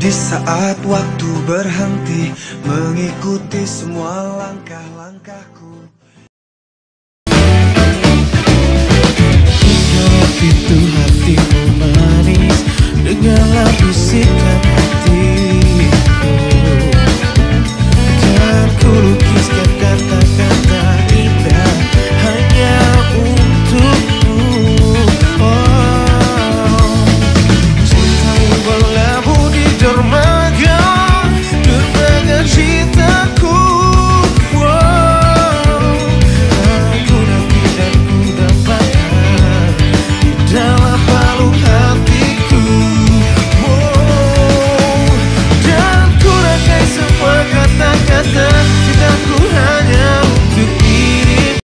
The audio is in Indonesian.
Di saat waktu berhenti mengikuti semua langkah-langkahku. Jika pintu hatimu manis, dengarlah bisikan